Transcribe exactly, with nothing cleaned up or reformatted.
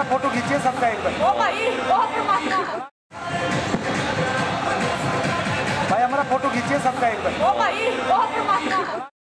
हमारा फोटो खींचिए सबका एक बार। ओ भाई बहुत परमात्मा। भाई हमारा फोटो खींचिए सबका एक बार। ओ भाई बहुत परमात्मा।